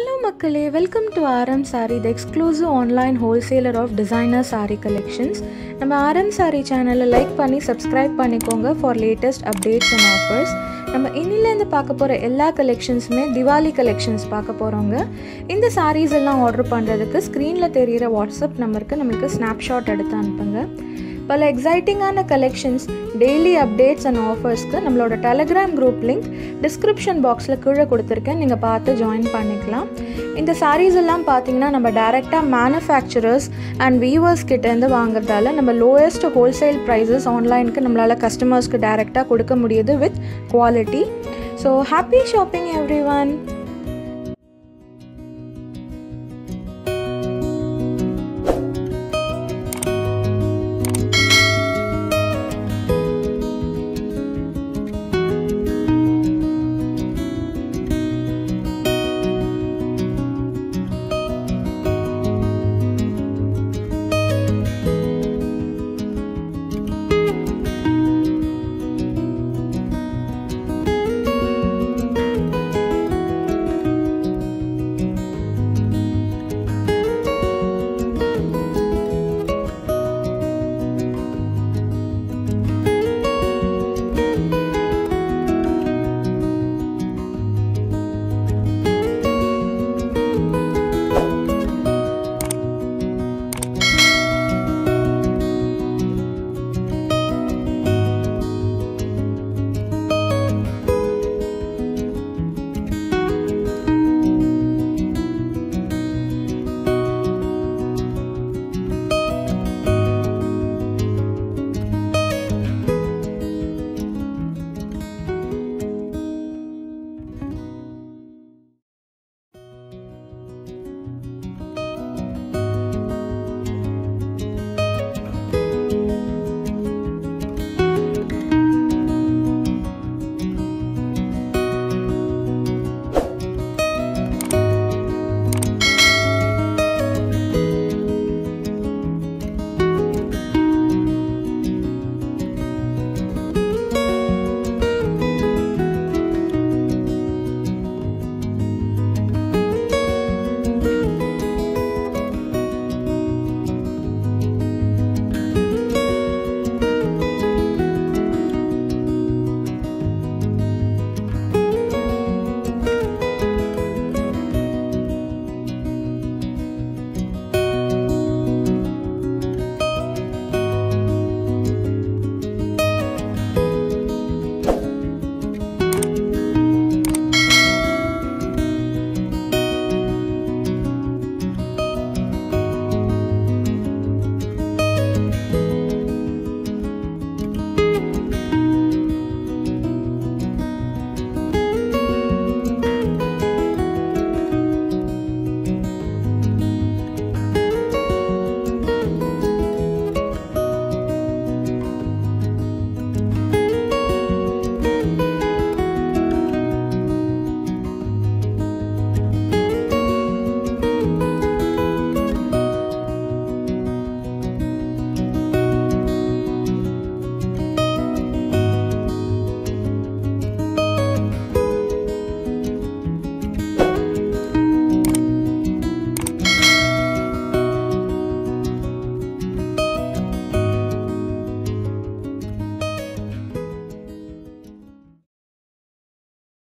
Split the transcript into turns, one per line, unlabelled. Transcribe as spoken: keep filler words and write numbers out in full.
Hello மக்களே, welcome to R M Saree, the exclusive online wholesaler of designer saree collections. நம்ம R M Saree channel like பண்ணி subscribe பண்ணிக்கோங்க for latest updates and offers. நம்ம இன்னிலேருந்து பார்க்க போகிற எல்லா கலெக்ஷன்ஸுமே திவாலி கலெக்ஷன்ஸ் பார்க்க போகிறோங்க. இந்த சாரீஸ் எல்லாம் ஆர்டர் பண்ணுறதுக்கு ஸ்க்ரீனில் தெரிகிற வாட்ஸ்அப் நம்பருக்கு நம்மளுக்கு ஸ்னாப்ஷாட் எடுத்து அனுப்புங்க. பல எக்ஸைட்டிங்கான கலெக்ஷன்ஸ், டெய்லி அப்டேட்ஸ் அண்ட் ஆஃபர்ஸ்க்கு நம்மளோட டெலகிராம் குரூப் லிங்க் டிஸ்கிரிப்ஷன் பாக்ஸில் கீழே கொடுத்துருக்கேன், நீங்கள் பார்த்து ஜாயின் பண்ணிக்கலாம். இந்த சாரீஸ் எல்லாம் பார்த்தீங்கன்னா நம்ம டைரெக்டாக மேனுஃபேக்சரர்ஸ் அண்ட் வீவர்ஸ் கிட்டேருந்து வாங்குறதால நம்ம லோயஸ்ட் ஹோல்சேல் ப்ரைஸஸ் ஆன்லைனுக்கு நம்மளால் கஸ்டமர்ஸ்க்கு டைரெக்டாக கொடுக்க முடியுது with quality. So happy shopping every one.